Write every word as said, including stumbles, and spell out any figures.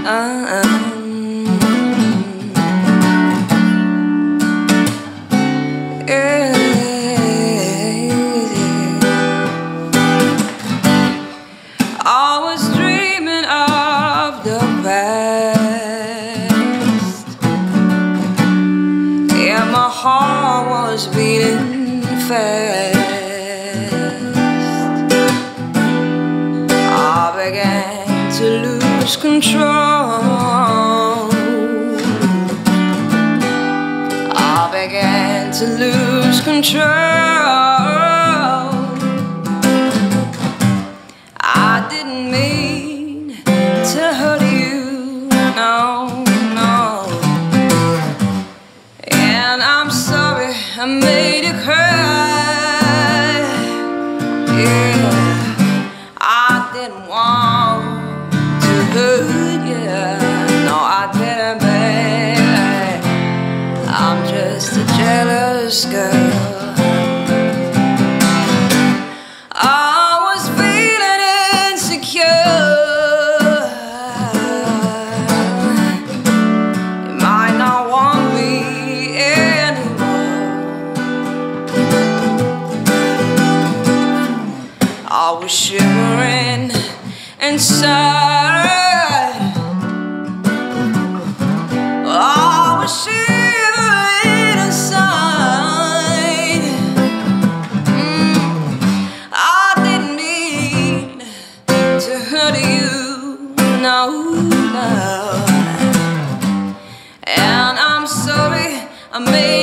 I was dreaming of the past, and my heart was beating fast. I began to lose control. I began to lose control. I didn't mean to hurt you, no, no. And I'm sorry I made you cry. Yeah, I didn't want to hurt you, no, I didn't, baby. I'm just a jealous girl. I was shivering inside. I was shivering inside. mm. I didn't mean to hurt you, no, no. And I'm sorry I made